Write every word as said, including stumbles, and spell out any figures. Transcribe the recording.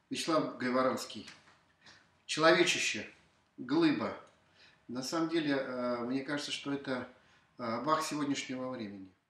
Вячеслав Гайворонский. Человечище, глыба. На самом деле, мне кажется, что это Бах сегодняшнего времени.